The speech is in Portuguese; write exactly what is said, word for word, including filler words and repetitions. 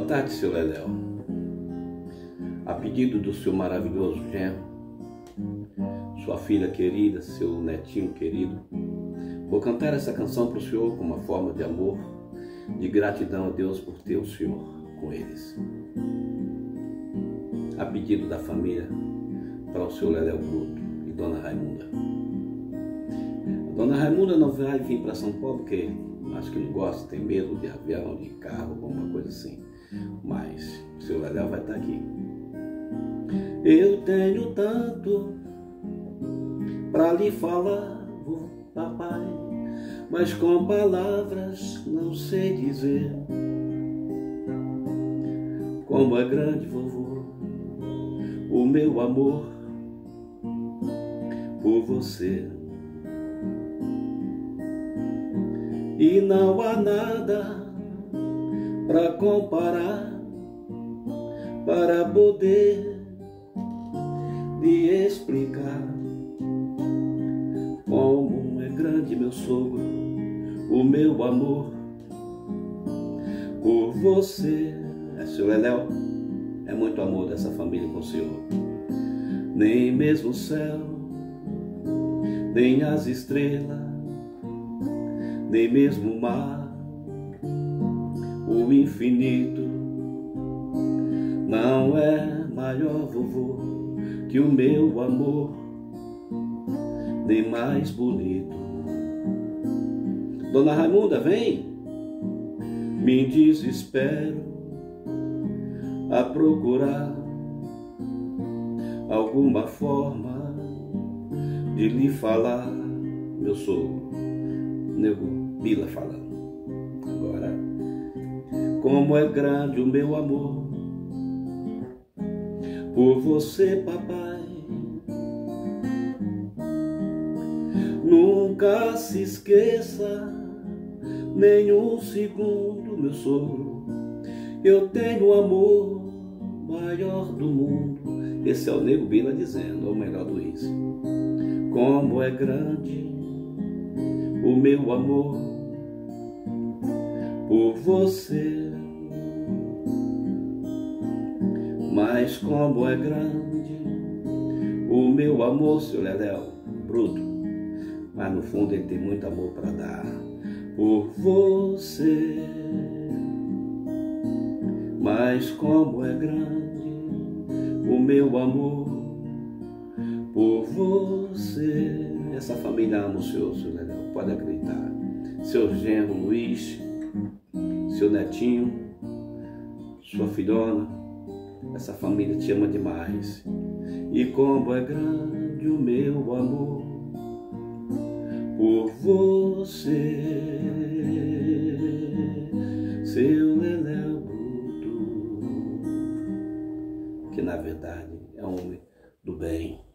tarde, seu Leléu. A pedido do seu maravilhoso genro, sua filha querida, seu netinho querido, vou cantar essa canção para o senhor como uma forma de amor, de gratidão a Deus por ter o senhor com eles. A pedido da família, para o seu Leléu Bruto e Dona Raimunda. A Dona Raimunda não vai vir para São Paulo porque acho que não gosta, tem medo de avião, de carro, alguma coisa assim. Mas o seu Leléu vai estar aqui. Eu tenho tanto para lhe falar, oh, papai, mas com palavras não sei dizer como é grande, vovô, o meu amor por você. E não há nada para comparar, para poder lhe explicar como é grande, meu sogro, o meu amor por você. É, seu Leléu, é muito amor dessa família com o senhor. Nem mesmo o céu, nem as estrelas, nem mesmo o mar, o infinito não é maior, vovô, que o meu amor, nem mais bonito. Dona Raimunda, vem, me desespero a procurar alguma forma de lhe falar. Meu sogro, nego Bila falando agora. Como é grande o meu amor por você, papai. Nunca se esqueça, nem um segundo, meu sogro, eu tenho o amor maior do mundo. Esse é o nego Bila dizendo, ou melhor do isso. Como é grande o meu amor por você, mas como é grande o meu amor, seu Leléu Bruto, mas no fundo ele tem muito amor para dar por você. Mas como é grande o meu amor por você. Essa família ama o senhor, seu Leléu, pode acreditar. Seu genro Luiz, seu netinho, sua filhona, essa família te ama demais. E como é grande o meu amor por você, seu Leléu Bruto, que na verdade é homem do bem.